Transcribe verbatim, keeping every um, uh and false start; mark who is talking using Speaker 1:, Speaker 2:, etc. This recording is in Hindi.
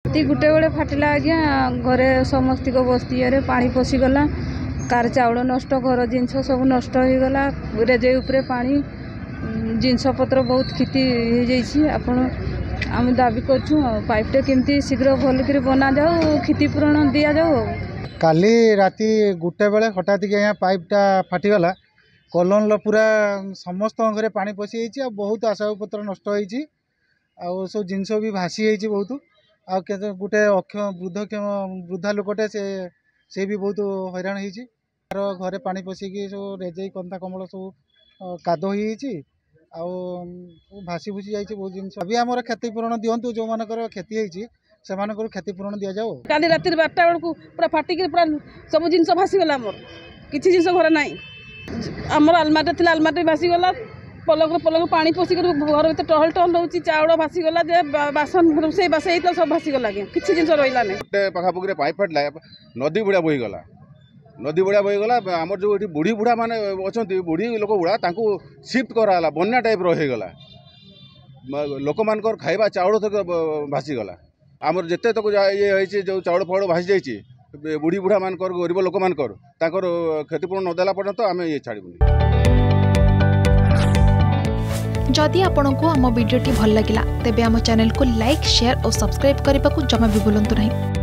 Speaker 1: ती गुटे बेले फाटिला आज्ञा घरे समस्त बस्ती पानी पशिगला कार चाउल नष्ट घर जिनस सब नष्ट हो गला रेजे उपरे पानी जिनस पत्र बहुत क्षति हो जाइए आपण आम दाबी करछू पाइपटे केमती शीघ्र भल बना जाओ क्षतिपूरण दि जाओ।
Speaker 2: काली राति गुटे बेले हठात कि पाइपटा फाटीगला कलोन पूरा समस्त घरे पानी पशि जाइए बहुत आसबाबपत्र नष्ट होती आउ सब जिनस भी भासी जाइए बहुत आ गोटे अक्ष वृद्ध वृद्धा लोकटे से से भी बहुत हैरान होती घरे पानी पशिकी सब रेजे कंता कमल सब काद हो भासी भूसी जाइए बहुत जिन अभी आम क्षतिपूरण दिंतु जो मान क्षति होती से क्षतिपूरण दि जाओ।
Speaker 3: काली राति बारटा बेलू पूरा फाटिक पूरा सब जिन भासीगला मोर किसी जिन घर ना आमर आलमारी थी आलमारी भासीगला पलक पलक पानी पशिक घर भर टहल टहल रोचे चाउल भासीगला बासन रोसे बास सब भासीगला किसी जिन रहा नहीं
Speaker 4: पाखापुर पाइप फाटला नदी बुढ़ा बोहीगला नदी बुढ़ा बोहीगला आम जो ये बुढ़ी बुढ़ा मैंने अच्छा बुढ़ी लोक बुढ़ा सिफ्ट कराला बन्या टाइप रहीगला लोक मान खाइबा चाउल तक भासीगला आमर जिते तक ये जो चाउल फाउल भासी जाइए बुढ़ी बुढ़ा मान गरीब लोक मान क्षतिपूरण नदेला पर्यंत आम ये छाड़बूनी।
Speaker 5: जदि आपंक आम भिडी भल लगा तेब आम चैनल को लाइक शेयर और सब्सक्राइब करने को जमा भी भूलु नहीं।